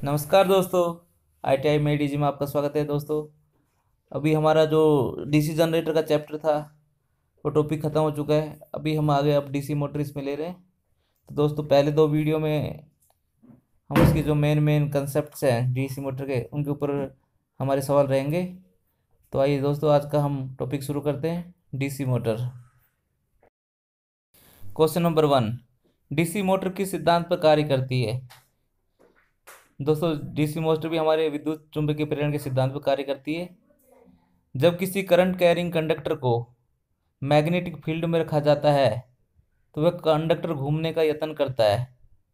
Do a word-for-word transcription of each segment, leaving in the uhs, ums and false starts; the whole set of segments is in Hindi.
नमस्कार दोस्तों। आई टी आई में डी जी में आपका स्वागत है दोस्तों। अभी हमारा जो डीसी जनरेटर का चैप्टर था वो टॉपिक ख़त्म हो चुका है। अभी हम आगे अब डीसी मोटर इसमें ले रहे हैं। तो दोस्तों पहले दो वीडियो में हम उसकी जो मेन मेन कंसेप्ट्स हैं डीसी मोटर के उनके ऊपर हमारे सवाल रहेंगे। तो आइए दोस्तों आज का हम टॉपिक शुरू करते हैं। DC motor. Question number one, DC motor किस सिद्धांत पर कार्य करती है? दोस्तों डीसी मोटर भी हमारे विद्युत चुंबकीय प्रेरण के सिद्धांत पर कार्य करती है। जब किसी करंट कैरिंग कंडक्टर को मैग्नेटिक फील्ड में रखा जाता है तो वह कंडक्टर घूमने का यत्न करता है।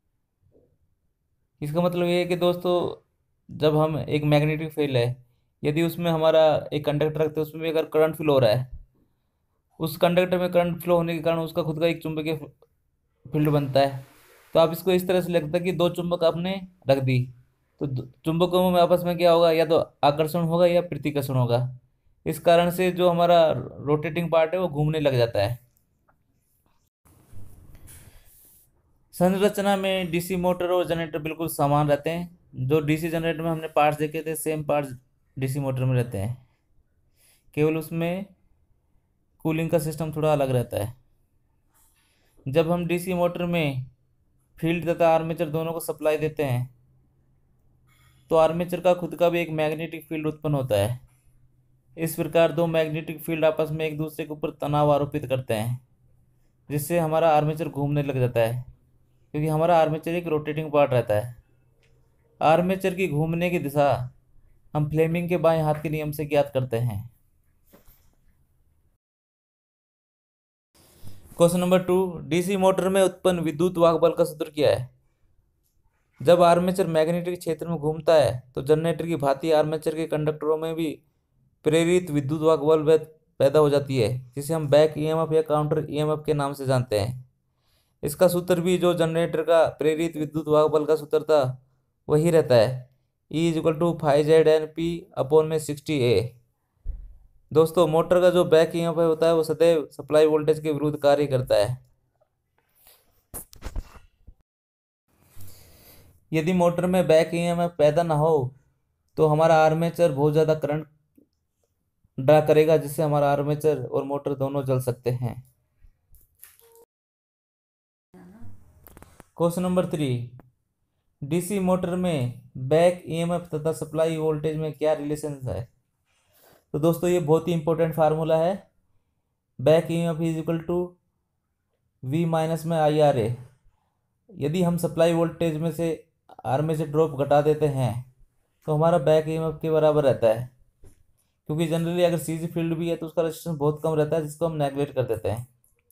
इसका मतलब ये है कि दोस्तों जब हम एक मैग्नेटिक फील्ड है, यदि उसमें हमारा एक कंडक्टर रखते हैं, उसमें भी अगर करंट फ्लो हो रहा है, उस कंडक्टर में करंट फ्लो होने के कारण उसका खुद का एक चुंबकीय फील्ड बनता है। तो आप इसको इस तरह से लगता है कि दो चुंबक आपने रख दी तो दो- चुंबकों में आपस में क्या होगा, या तो आकर्षण होगा या प्रतिकर्षण होगा। इस कारण से जो हमारा रोटेटिंग पार्ट है वो घूमने लग जाता है। संरचना में डीसी मोटर और जनरेटर बिल्कुल समान रहते हैं। जो डीसी जनरेटर में हमने पार्ट्स देखे थे सेम पार्ट्स डीसी मोटर में रहते हैं, केवल उसमें कूलिंग का सिस्टम थोड़ा अलग रहता है। जब हम डीसी मोटर में फील्ड तथा आर्मेचर दोनों को सप्लाई देते हैं तो आर्मेचर का खुद का भी एक मैग्नेटिक फील्ड उत्पन्न होता है। इस प्रकार दो मैग्नेटिक फील्ड आपस में एक दूसरे के ऊपर तनाव आरोपित करते हैं, जिससे हमारा आर्मेचर घूमने लग जाता है, क्योंकि हमारा आर्मेचर एक रोटेटिंग पार्ट रहता है। आर्मेचर की घूमने की दिशा हम फ्लेमिंग के बाएं हाथ के नियम से ज्ञात करते हैं। Question number two, DC motor में उत्पन्न विद्युत वाहक बल का सूत्र क्या है? जब आर्मेचर मैग्नेटिक क्षेत्र में घूमता है तो जनरेटर की भांति आर्मेचर के कंडक्टरों में भी प्रेरित विद्युत वाहक बल वै- पैदा हो जाती है, जिसे हम बैक ईएमएफ या काउंटर ईएमएफ के नाम से जानते हैं। इसका सूत्र भी जो जनरेटर का प्रेरित विद्युत वाहक बल का सूत्र था वही रहता है, E is equal to five Z N P upon में सिक्सटी ए। दोस्तों मोटर का जो बैक ईएमएफ होता है वो सदैव सप्लाई वोल्टेज के विरुद्ध कार्य करता है। यदि मोटर में बैक ईएमएफ पैदा ना हो तो हमारा आर्मेचर बहुत ज़्यादा करंट ड्रा करेगा, जिससे हमारा आर्मेचर और मोटर दोनों जल सकते हैं। Question number three, DC motor में बैक ईएमएफ तथा सप्लाई वोल्टेज में क्या रिलेशन है? तो दोस्तों ये बहुत ही इंपॉर्टेंट फार्मूला है। Back EMF is equal to V minus में आई आर ए। यदि हम सप्लाई वोल्टेज में से आर्मेचर ड्रॉप घटा देते हैं तो हमारा बैक ईएमएफ के बराबर रहता है, क्योंकि जनरली अगर सीरीज फील्ड भी है तो उसका रेजिस्टेंस बहुत कम रहता है, जिसको हम नेगलेक्ट कर देते हैं।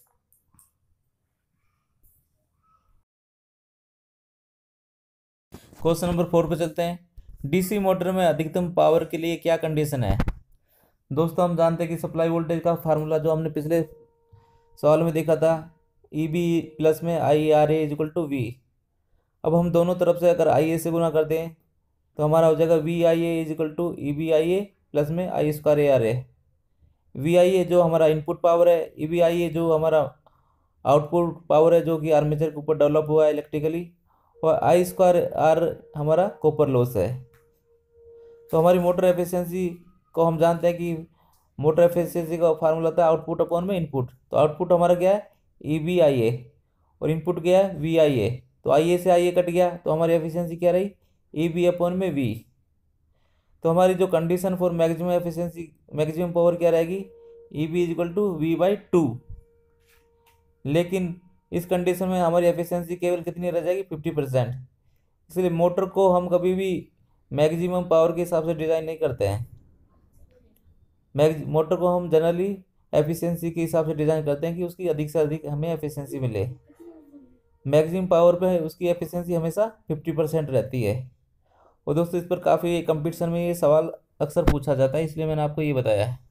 क्वेश्चन नंबर फोर पे चलते हैं। डीसी मोटर में अधिकतम पावर के लिए क्या कंडीशन है? दोस्तों हम जानते हैं कि सप्लाई वोल्टेज का फार्मूला जो हमने पिछले सवाल में देखा था, ई बी प्लस में I R A is equal to V. अब हम दोनों तरफ से अगर आई ए से गुना कर दें तो हमारा हो जाएगा V I A is equal to E B I A plus में I square A R A. V I A जो हमारा इनपुट पावर है, ई बी आई ए जो हमारा आउटपुट पावर है जो कि आर्मेचर के ऊपर डेवलप हुआ है इलेक्ट्रिकली, और आई स्क्वायर आर हमारा कॉपर लॉस है। तो हमारी मोटर एफिशिएंसी को हम जानते हैं कि मोटर एफिशिएंसी का फार्मूला था आउटपुट अपॉन में इनपुट। तो आउटपुट हमारा क्या है, ई बी आई ए, और इनपुट क्या है, वी आई ए। तो आई ए से आई ए कट गया तो हमारी एफिशिएंसी क्या रही, ई बी अपॉन में वी। तो हमारी जो condition for maximum efficiency maximum power क्या रहेगी, E B is equal to V by two. लेकिन इस कंडीशन में हमारी एफिशिएंसी केवल कितनी रह जाएगी, फिफ्टी परसेंट। इसलिए मोटर को हम कभी भी मैक्सिमम पावर के हिसाब से डिज़ाइन नहीं करते हैं। मैक्स मोटर को हम जनरली एफिशिएंसी के हिसाब से डिज़ाइन करते हैं कि उसकी अधिक से अधिक हमें एफिशिएंसी मिले। मैक्सिमम पावर पे उसकी एफिशिएंसी हमेशा फिफ्टी परसेंट रहती है। और दोस्तों इस पर काफ़ी कंपटीशन में ये सवाल अक्सर पूछा जाता है, इसलिए मैंने आपको ये बताया है।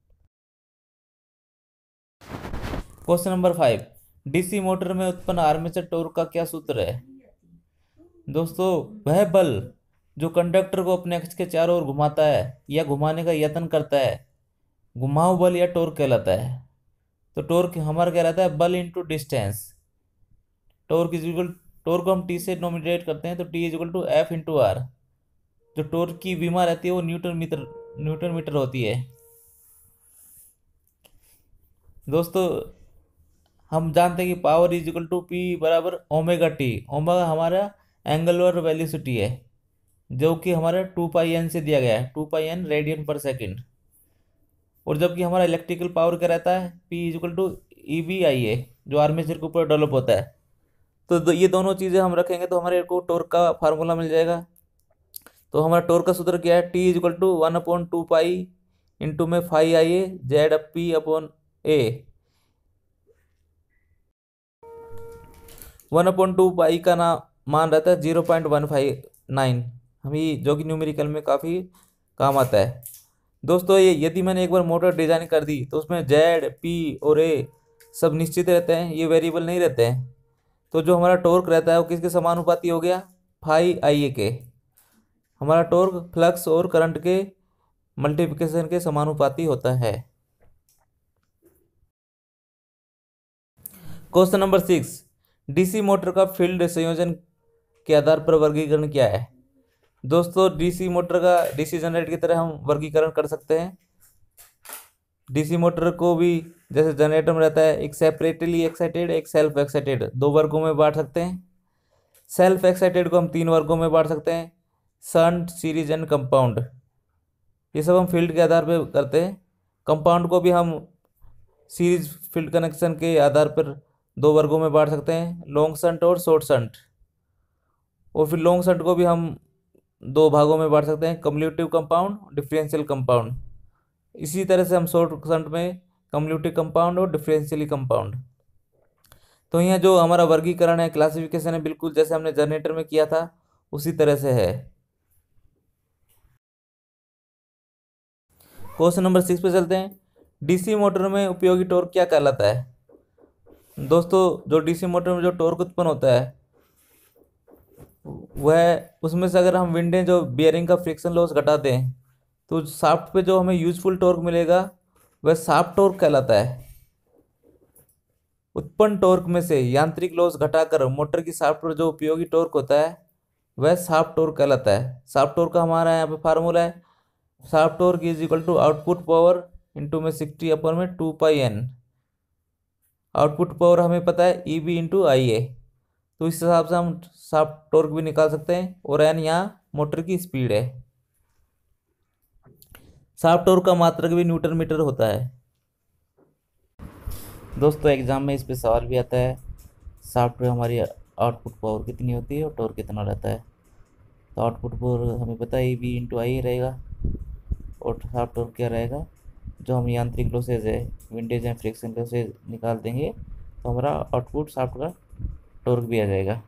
Question number five, DC motor में उत्पन्न आर्मेचर टॉर्क का क्या सूत्र है? दोस्तों वह बल जो कंडक्टर को अपने अक्ष के चारों ओर घुमाता है या घुमाने का यत्न करता है, घुमाऊ बल या टॉर्क कहलाता है। तो टॉर्क हमारा क्या रहता है, बल into distance. Torque is equal torque को हम टी से नोमिनेट करते हैं, तो T is equal to F into R. जो टॉर्क की विमा रहती है वो न्यूटन मीटर न्यूटन मीटर होती है। दोस्तों हम जानते हैं कि power is equal to P बराबर ओमेगा टी। ओमेगा हमारा एंगुलर वेलोसिटी है जो कि हमारा टू पाई एन से दिया गया है, टू पाई एन रेडियन पर सेकेंड। और जबकि हमारा इलेक्ट्रिकल पावर क्या रहता है, P is equal to E B I A, जो आर्मेचर के ऊपर डेवलप होता है। तो दो, ये दोनों चीज़ें हम रखेंगे तो हमारे को टॉर्क का फार्मूला मिल जाएगा। तो हमारा टॉर्क का सूत्र क्या है, T is equal to one upon two pi into में five I A Z up P upon A. One upon two pi का ना मान रहता है zero point one five nine, हमें जो कि न्यूमेरिकल में काफ़ी काम आता है। दोस्तों ये यदि मैंने एक बार मोटर डिजाइन कर दी तो उसमें जेड पी और ए सब निश्चित रहते हैं, ये वेरिएबल नहीं रहते हैं। तो जो हमारा टॉर्क रहता है वो किसके समानुपाती हो गया, फाइव आई ए के। हमारा टॉर्क फ्लक्स और करंट के मल्टीप्लिकेशन के समानुपाती होता है। Question number six, DC motor का फील्ड संयोजन के आधार पर वर्गीकरण क्या है। दोस्तों डीसी मोटर का डीसी जनरेटर की तरह हम वर्गीकरण कर सकते हैं। डीसी मोटर को भी जैसे जनरेटर में रहता है एक सेपरेटली एक्साइटेड एक सेल्फ एक्साइटेड, दो वर्गों में बांट सकते हैं। सेल्फ एक्साइटेड को हम तीन वर्गों में बांट सकते हैं, शंट, सीरीज एंड कंपाउंड। ये सब हम फील्ड के आधार पर करते हैं। कंपाउंड को भी हम सीरीज फील्ड कनेक्शन के आधार पर दो वर्गों में बांट सकते हैं, लॉन्ग शंट और शॉर्ट शंट। और फिर लॉन्ग शंट को भी हम दो भागों में बांट सकते हैं, कम्यूटेटिव कंपाउंड, डिफरेंशियल कंपाउंड। इसी तरह से हम शॉर्ट शंट में कम्यूटेटिव कंपाउंड और डिफरेंशियली कंपाउंड। तो यहाँ जो हमारा वर्गीकरण है, क्लासिफिकेशन है, बिल्कुल जैसे हमने जनरेटर में किया था उसी तरह से है। क्वेश्चन नंबर सिक्स पे चलते हैं। डीसी मोटर में उपयोगी टॉर्क क्या कहलाता है। दोस्तों जो डीसी मोटर में जो टॉर्क उत्पन्न होता है वह, उसमें से अगर हम विंडेज जो बियरिंग का फ्रिक्शन लॉस घटा दें तो शाफ्ट पे जो हमें यूजफुल टॉर्क मिलेगा वह शाफ्ट टॉर्क कहलाता है। उत्पन्न टॉर्क में से यांत्रिक लॉस घटाकर मोटर की शाफ्ट पर जो उपयोगी टॉर्क होता है वह शाफ्ट टॉर्क कहलाता है। शाफ्ट टॉर्क का हमारा यहाँ पे फार्मूला है, shaft torque is equal to output power into में सिक्सटी अपन में two pi N. Output power हमें पता है E B into I A, तो इस हिसाब से हम शाफ्ट टॉर्क भी निकाल सकते हैं। और एन यहाँ मोटर की स्पीड है। शाफ्ट टॉर्क का मात्रक भी न्यूटन मीटर होता है। दोस्तों एग्जाम में इस पे सवाल भी आता है, शाफ्ट पे हमारी आउटपुट पावर कितनी होती है और टॉर्क कितना रहता है। तो आउटपुट पावर हमें पता है ई बी इंटू आई रहेगा, और शाफ्ट टॉर्क क्या रहेगा, जो हम यांत्रिक लॉसेज है विंडेज एंड फ्रिक्शन लॉसेज निकाल देंगे तो हमारा आउटपुट शाफ्ट का टॉर्क भी आ जाएगा।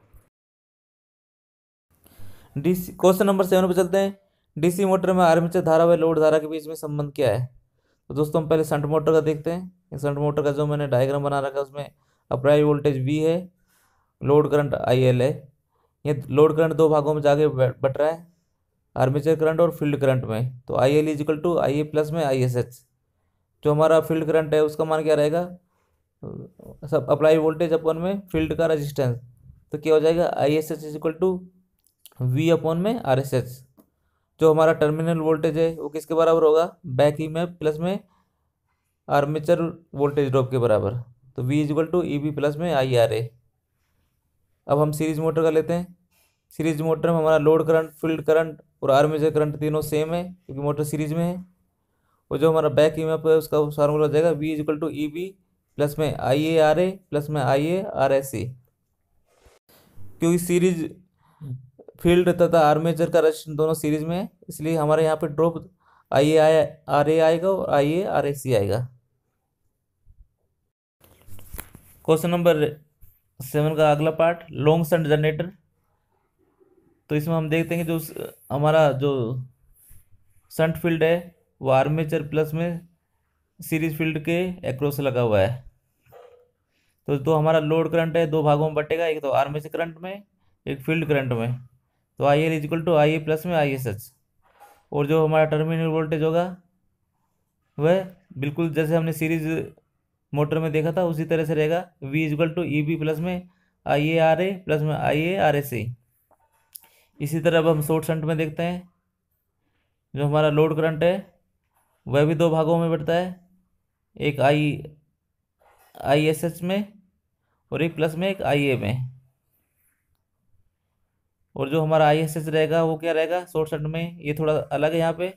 डीसी क्वेश्चन नंबर सेवन पे चलते हैं। डीसी मोटर में आर्मेचर धारा व लोड धारा के बीच में संबंध क्या है। तो दोस्तों हम पहले शंट मोटर का देखते हैं। शंट मोटर का जो मैंने डायग्राम बना रखा है उसमें अप्लाई वोल्टेज वी है, लोड करंट आई एल है। ये लोड करंट दो भागों में जाके बट रहा है, आर्मेचर करंट और फील्ड करंट में। तो I L is equal to I A plus में आई एस एच। जो हमारा फील्ड करंट है उसका मान क्या रहेगा, सब अप्लाई वोल्टेज अपन में फील्ड का रेजिस्टेंस, तो क्या हो जाएगा I S H is equal to V upon में आर एस एच। जो हमारा टर्मिनल वोल्टेज है वो किसके बराबर होगा, बैक ई में प्लस में आर्मेचर वोल्टेज ड्रॉप के बराबर। तो V is equal to E B plus में आई आर ए। अब हम सीरीज मोटर का लेते हैं। सीरीज मोटर में हमारा लोड करंट, फील्ड करंट और आर्मेचर करंट तीनों सेम है क्योंकि मोटर सीरीज में है। और जो हमारा बैक ई में है उसका फार्मूला हो जाएगा V is equal to E B plus में I A R A plus में I A R S C. क्योंकि सीरीज फील्ड तथा आर्मेचर का रेजिस्टेंस दोनों सीरीज में है, इसलिए हमारे यहाँ पे ड्रॉप आई ए आर ए आएगा और आई ए आर एस सी आएगा। क्वेश्चन नंबर सेवन का अगला पार्ट, लॉन्ग शंट जनरेटर। तो इसमें हम देखते हैं कि जो हमारा जो शंट फील्ड है वो आर्मेचर प्लस में सीरीज फील्ड के एक्रॉस लगा हुआ है। तो जो हमारा लोड करंट है दो भागों में बटेगा, एक तो आर्मेचर करंट में, एक फील्ड करंट में। तो I L is equal to I A plus में आई एस एच। और जो हमारा टर्मिनल वोल्टेज होगा वह बिल्कुल जैसे हमने सीरीज मोटर में देखा था उसी तरह से रहेगा, V is equal to E B plus में I A R A plus में आई ए आर एस सी। इसी तरह अब हम शॉर्ट शंट में देखते हैं। जो हमारा लोड करंट है वह भी दो भागों में बढ़ता है, एक आई आई एस एच में और एक प्लस में एक आई ए में। और जो हमारा आई एस एच रहेगा वो क्या रहेगा शॉर्ट सर्किट में, ये थोड़ा अलग है यहाँ पे।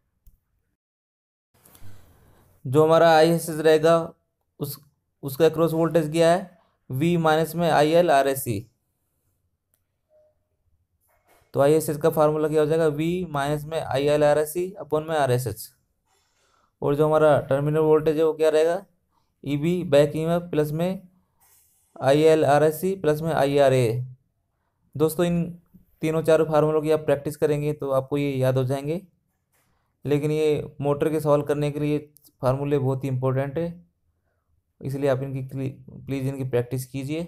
जो हमारा आई एस एच रहेगा उस उसका क्रॉस वोल्टेज क्या है, वी माइनस में I L R S C. तो आई एस एच का फार्मूला क्या हो जाएगा, वी माइनस में I L R S C upon में आर एस एच। और जो हमारा टर्मिनल वोल्टेज है वो क्या रहेगा, E B back E plus में I L R S C plus में आई आर ए। दोस्तों इन तीनों चारों फार्मूलों की आप प्रैक्टिस करेंगे तो आपको ये याद हो जाएंगे। लेकिन ये मोटर के सॉल्व करने के लिए फार्मूले बहुत ही इंपॉर्टेंट है, इसलिए आप इनकी प्लीज़ इनकी प्रैक्टिस कीजिए।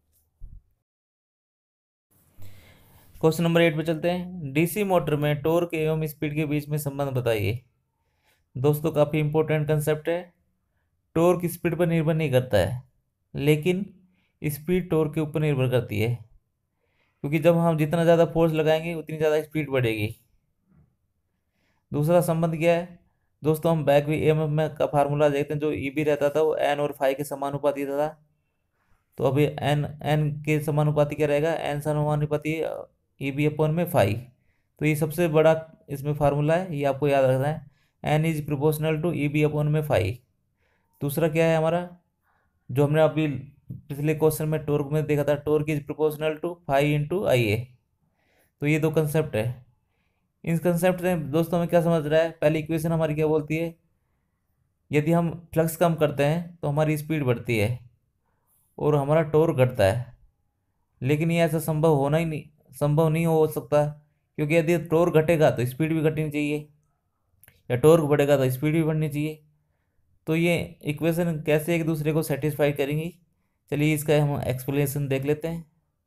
क्वेश्चन नंबर एट पे चलते हैं। डीसी मोटर में टॉर्क एवं स्पीड के बीच में संबंध बताइए। दोस्तों काफ़ी इंपॉर्टेंट कंसेप्ट है। टॉर्क स्पीड पर निर्भर नहीं करता है, लेकिन स्पीड टॉर्क के ऊपर निर्भर करती है, क्योंकि जब हम जितना ज़्यादा फोर्स लगाएंगे उतनी ज़्यादा स्पीड बढ़ेगी। दूसरा संबंध क्या है दोस्तों, हम बैक वी एम एफ में का फार्मूला देखते हैं, जो ई बी रहता था वो एन और फाइव के समानुपाती था। तो अभी एन एन के समानुपाती क्या रहेगा, एन समानुपाती ई बी अपॉन में फाइव। तो ये सबसे बड़ा इसमें फार्मूला है, ये आपको याद रखना है, N is proportional to E B upon में फाइव। दूसरा क्या है हमारा, जो हमने अभी पिछले क्वेश्चन में टॉर्क में देखा था, torque is proportional to five into I A. तो ये दो कंसेप्ट है। इन कंसेप्ट से दोस्तों में क्या समझ रहा है, पहली इक्वेशन हमारी क्या बोलती है, यदि हम फ्लक्स कम करते हैं तो हमारी स्पीड बढ़ती है और हमारा टॉर्क घटता है। लेकिन ये ऐसा संभव होना ही नहीं संभव नहीं हो सकता, क्योंकि यदि टॉर्क घटेगा तो स्पीड भी घटनी चाहिए, या टॉर्क बढ़ेगा तो स्पीड भी बढ़नी चाहिए। तो ये इक्वेशन कैसे एक दूसरे को सेटिस्फाई करेंगी, चलिए इसका हम एक्सप्लेनेशन देख लेते हैं।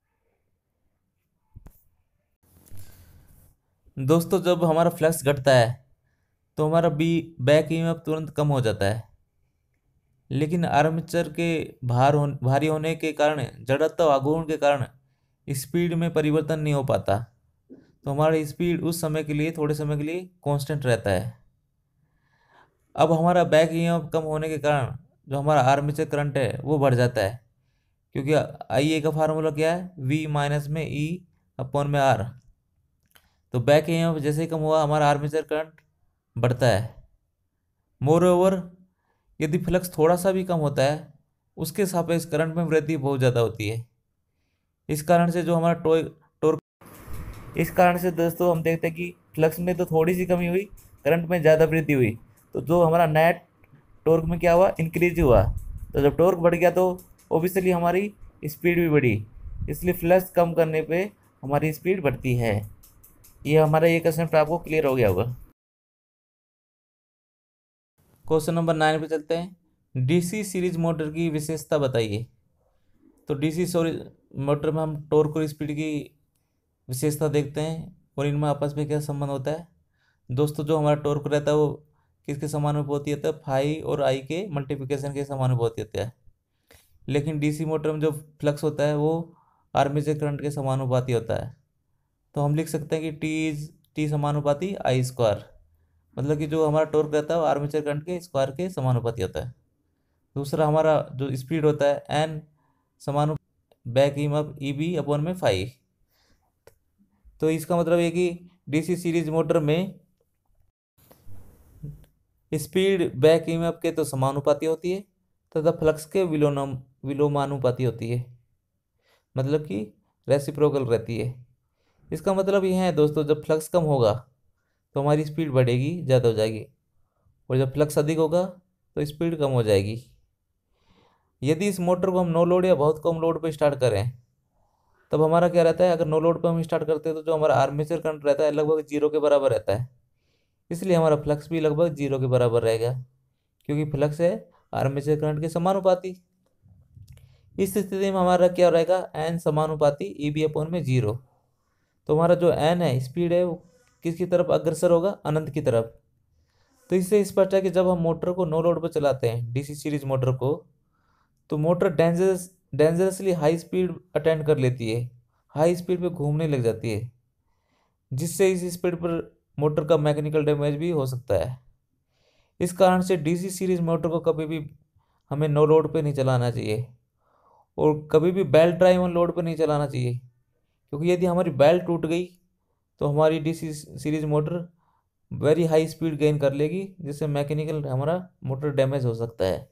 दोस्तों जब हमारा फ्लक्स घटता है तो हमारा बी बैक ईएमएफ तुरंत कम हो जाता है, लेकिन आर्मेचर के भार हो भारी होने के कारण, जड़त्व आघूर्ण के कारण स्पीड में परिवर्तन नहीं हो पाता। तो हमारा स्पीड उस समय के लिए थोड़े समय के लिए कांस्टेंट रहता है। अब हमारा बैक ईएमएफ कम होने के कारण जो हमारा आर्मेचर करंट है वो बढ़ जाता है, क्योंकि आई ए का फार्मूला क्या है, वी माइनस में ई अपॉन में आर। तो बैक ईएमएफ जैसे ही कम हुआ हमारा आर्मेचर करंट बढ़ता है। मोर ओवर यदि फ्लक्स थोड़ा सा भी कम होता है उसके सापेक्ष करंट में वृद्धि बहुत ज़्यादा होती है। इस कारण से जो हमारा टो टोर्क इस कारण से दोस्तों हम देखते हैं कि फ्लक्स में तो थोड़ी सी कमी हुई, करंट में ज़्यादा वृद्धि हुई, तो जो हमारा नेट टॉर्क में क्या हुआ, इंक्रीज हुआ। तो जब टॉर्क बढ़ गया तो ओबियसली हमारी स्पीड भी बढ़ी, इसलिए फ्लक्स कम करने पे हमारी स्पीड बढ़ती है। ये हमारा ये कंसेप्ट आपको क्लियर हो गया होगा। क्वेश्चन नंबर नाइन पे चलते हैं। डीसी सीरीज मोटर की विशेषता बताइए। तो डीसी मोटर में हम टॉर्क और स्पीड की विशेषता देखते हैं और इनमें आपस में क्या संबंध होता है। दोस्तों जो हमारा टॉर्क रहता है वो किसके समानुपाती होता है, फाइव और आई के मल्टीप्लिकेशन के समानुपाती होता है। लेकिन डीसी मोटर में जो फ्लक्स होता है वो आर्मेचर करंट के समानुपाती होता है। तो हम लिख सकते हैं कि टी इज टी समानुपाती आई स्क्वायर, मतलब कि जो हमारा टॉर्क रहता है वो आर्मेचर करंट के स्क्वायर के समानुपाती होता है। दूसरा हमारा जो स्पीड होता है एन समानु back EMF E B upon में फाइव। तो इसका मतलब ये कि डीसी सीरीज मोटर में स्पीड बैक ईएमएफ के तो समानुपाती होती है तथा फ्लक्स के विलोम विलोमानुपाती होती है, मतलब कि रेसिप्रोकल रहती है। इसका मतलब यह है दोस्तों, जब फ्लक्स कम होगा तो हमारी स्पीड बढ़ेगी, ज़्यादा हो जाएगी, और जब फ्लक्स अधिक होगा तो स्पीड कम हो जाएगी। यदि इस मोटर को हम नो लोड या बहुत कम लोड पर स्टार्ट करें तब हमारा क्या रहता है, अगर नो लोड पर हम स्टार्ट करते हैं तो जो हमारा आर्मेचर करंट रहता है लगभग जीरो के बराबर रहता है, इसलिए हमारा फ्लक्स भी लगभग जीरो के बराबर रहेगा, क्योंकि फ्लक्स है आर्मेचर करंट के समानुपाती। इस स्थिति में हमारा क्या रहेगा, एन समानुपाती ई बी अपॉन में जीरो। तो हमारा जो एन है स्पीड है वो किसकी तरफ अग्रसर होगा, अनंत की तरफ। तो इससे स्पष्ट है कि जब हम मोटर को नो लोड पर चलाते हैं डीसी सीरीज मोटर को, तो motor dangerous dangerously high speed attend कर लेती है, हाई स्पीड पे घूमने लग जाती है, जिससे इस स्पीड पर मोटर का मैकेनिकल डैमेज भी हो सकता है। इस कारण से डीसी सीरीज मोटर को कभी भी हमें नो लोड पे नहीं चलाना चाहिए और कभी भी बेल्ट ड्राइव ऑन लोड पे नहीं चलाना चाहिए, क्योंकि यदि हमारी बेल्ट टूट गई तो हमारी DC series motor very high speed gain कर लेगी, जिससे मैकेनिकल हमारा मोटर डैमेज हो सकता है।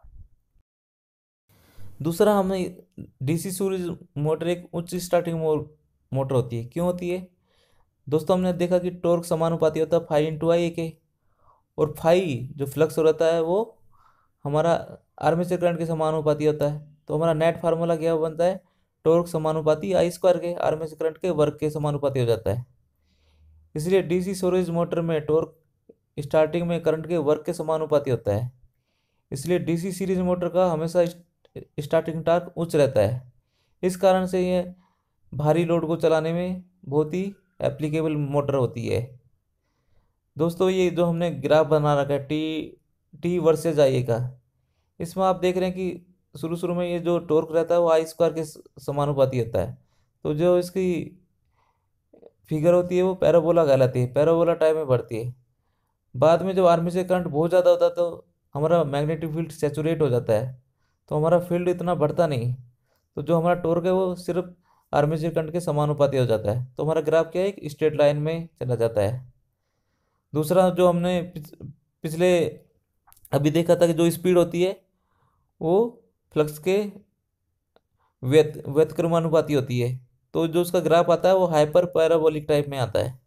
दूसरा, हमें डीसी सीरीज मोटर एक उच्च स्टार्टिंग मोटर होती है। क्यों होती है दोस्तों? हमने देखा कि टॉर्क समानुपाती होता है फाइव इंटू आई के, और फाइव जो फ्लक्स रहता है वो हमारा आर्मेचर करंट के समानुपाती होता है। तो हमारा नेट फार्मूला क्या बनता है? टॉर्क समानुपाती आई स्क्वायर के आर्मेचर करंट के वर्ग के समानुपाती हो जाता है। इसलिए डीसी सीरीज मोटर में टॉर्क स्टार्टिंग में करंट के वर्ग के समानुपाती होता है। इसलिए डीसी सीरीज मोटर का हमेशा स्टार्टिंग टॉर्क उच्च रहता है। इस कारण से यह भारी लोड को चलाने में बहुत ही एप्लीकेबल मोटर होती है। दोस्तों, ये जो हमने ग्राफ बना रखा है टी टी वर्सेज आई का, इसमें आप देख रहे हैं कि शुरू शुरू में ये जो टॉर्क रहता है वो आई स्क्वायर के समानुपाती होता है। तो जो इसकी फिगर होती है वो पैराबोला कहलाती है, पैराबोला टाइप में बढ़ती है। बाद में जब आर्मेचर करंट बहुत ज़्यादा होता है तो हमारा मैग्नेटिक फील्ड सेचुरेट हो जाता है, तो हमारा फील्ड इतना बढ़ता नहीं, तो जो हमारा टॉर्क है वो सिर्फ आर्मेचर करंट के समानुपाती हो जाता है। तो हमारा ग्राफ क्या है? एक स्ट्रेट लाइन में चला जाता है। दूसरा, जो हमने पिछ, पिछले अभी देखा था कि जो स्पीड होती है वो फ्लक्स के व्यत व्यतक्रमानुपाती होती है। तो जो उसका ग्राफ आता है वो हाइपर पैराबोलिक टाइप में आता है।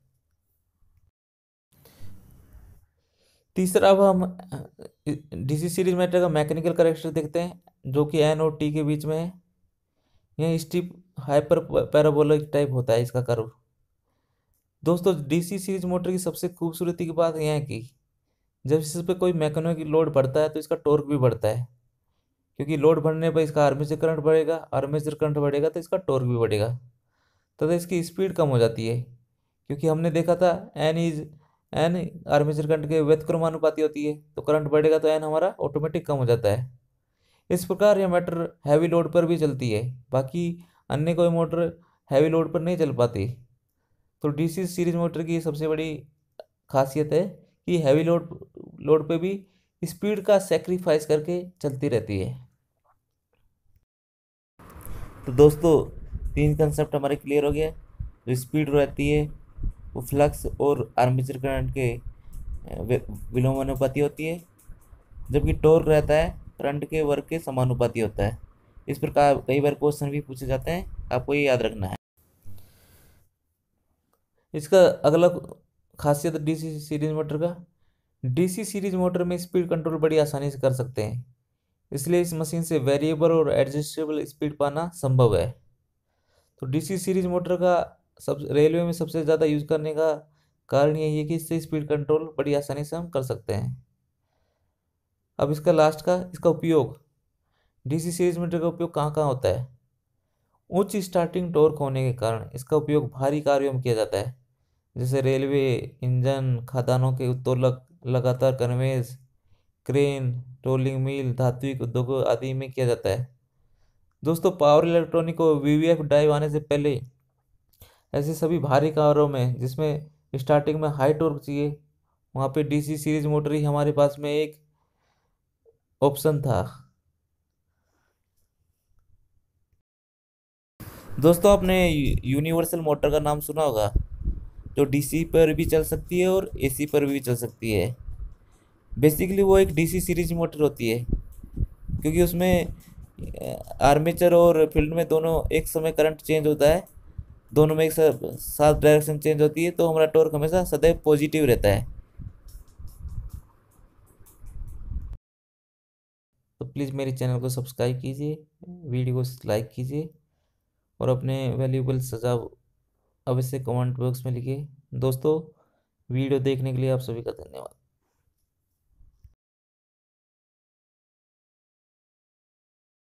तीसरा, अब हम डीसी सीरीज मोटर का मैकेनिकल करेक्टर देखते हैं, जो कि एन और टी के बीच में है। यह स्टीप हाइपर पैराबोलिक टाइप होता है इसका कर्व। दोस्तों, डीसी सीरीज मोटर की सबसे खूबसूरती की बात यह है कि जब इस पर कोई मैकेनिकल लोड बढ़ता है तो इसका टॉर्क भी बढ़ता है, क्योंकि लोड बढ़ने पर इसका आर्मेचर करंट बढ़ेगा, आर्मेचर करंट बढ़ेगा तो इसका टॉर्क भी बढ़ेगा, तथा इसकी स्पीड कम हो जाती है, क्योंकि हमने देखा था N is N armature current के व्यतक्रमानुपाती होती है। तो करंट बढ़ेगा तो एन हमारा ऑटोमेटिक कम हो जाता है। इस प्रकार यह मोटर हैवी लोड पर भी चलती है, बाकी अन्य कोई मोटर हैवी लोड पर नहीं चल पाती। तो डीसी सीरीज मोटर की सबसे बड़ी खासियत है कि हैवी लोड लोड पे भी स्पीड का सेक्रीफाइस करके चलती रहती है। तो दोस्तों, तीन कंसेप्ट हमारे क्लियर हो गए। जो स्पीड रहती है वो फ्लक्स और आर्मेचर करंट के विलोमानुपाती होती है, जबकि टॉर्क रहता है करंट के वर्ग के समानुपाती होता है। इस प्रकार कई बार क्वेश्चन भी पूछे जाते हैं, आपको ये याद रखना है। इसका अगला खासियत डीसी सीरीज मोटर का, डीसी सीरीज मोटर में स्पीड कंट्रोल बड़ी आसानी से कर सकते हैं, इसलिए इस मशीन से वेरिएबल और एडजस्टेबल स्पीड पाना संभव है। तो डीसी सीरीज मोटर का सब रेलवे में सबसे ज़्यादा यूज करने का कारण यही है कि इससे स्पीड कंट्रोल बड़ी आसानी से हम कर सकते हैं। अब इसका लास्ट का इसका उपयोग, डीसी सीरीज मोटर का उपयोग कहाँ कहाँ होता है? उच्च स्टार्टिंग टॉर्क होने के कारण इसका उपयोग भारी कार्यों में किया जाता है, जैसे रेलवे इंजन, खदानों के उत्तोलक, लगातार कन्वेयर्स, क्रेन, रोलिंग मिल, धात्विक उद्योगों आदि में किया जाता है। दोस्तों, पावर इलेक्ट्रॉनिक को वीवीएफ ड्राइव आने से पहले ऐसे सभी भारी कारों में जिसमें स्टार्टिंग में हाई टॉर्क चाहिए, वहाँ पे डीसी सीरीज मोटर ही हमारे पास में एक ऑप्शन था। दोस्तों, आपने यूनिवर्सल मोटर का नाम सुना होगा, जो डीसी पर भी चल सकती है और एसी पर भी चल सकती है। बेसिकली वो एक डीसी सीरीज मोटर होती है, क्योंकि उसमें आर्मेचर और फील्ड में दोनों एक समय करंट चेंज होता है, दोनों में एक साथ डायरेक्शन चेंज होती है, तो हमारा टॉर्क हमेशा सदैव पॉजिटिव रहता है। तो प्लीज़ मेरे चैनल को सब्सक्राइब कीजिए, वीडियो को लाइक कीजिए और अपने वैल्यूबल सुझाव अवश्य कमेंट बॉक्स में लिखिए। दोस्तों, वीडियो देखने के लिए आप सभी का धन्यवाद।